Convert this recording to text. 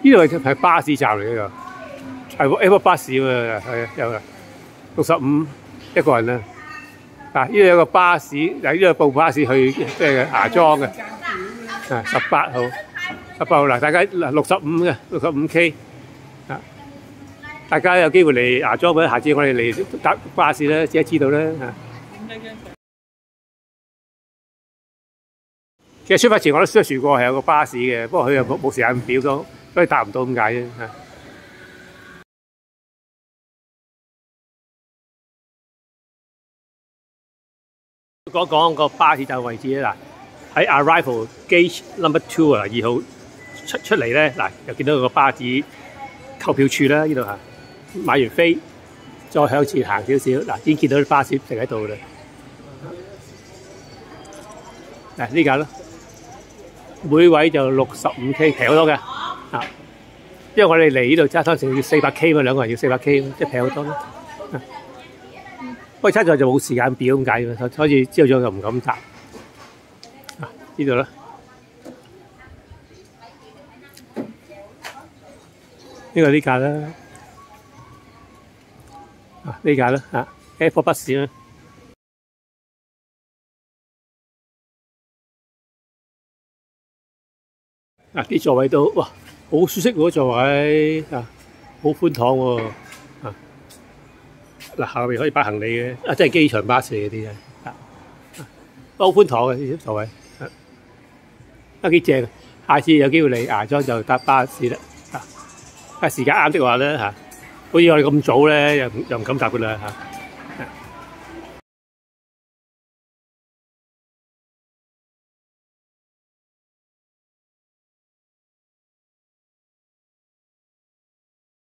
呢度係巴士站嚟嘅，係 Apple 巴士喎，係有65一個人啦。嗱，呢度有個巴士，嗱呢度部巴士去即係芽莊嘅，啊18號嗱，大家65嘅65K， 啊，大家有機會嚟芽莊或者下次我哋嚟搭巴士咧，自己知道啦嚇。其實出發前我都 search 過係有個巴士嘅，不過佢又冇時間表咯，所以搭唔到咁解啫嚇。講個巴士站位置咧，嗱喺 Arrival Gate Number 2啊，2號出嚟咧，嗱又見到個巴士購票處啦，呢度嚇買完飛再向前行少少，嗱已經見到啲巴士停喺度啦。嗱呢架咯，每位就65K， 平好多嘅啊！因為我哋嚟呢度揸拖成要400K 嘛，兩個人要400K， 即係平好多咯。不過差在就冇時間表咁解嘅，所以朝早就唔敢搭。啊，呢度啦，呢架啦，啊呢架啦，啊 Airport 巴士啦。啊啲座位都哇好舒適喎，座位啊好寬敞喎。嗱，後面可以擺行李嘅，啊，真係機場巴士嗰啲啊，都好寬敞嘅啲座位，都幾正。下次有機會嚟芽莊就搭巴士啦，啊，時間啱的話咧嚇，好似我哋咁早咧又唔敢搭噶啦嚇。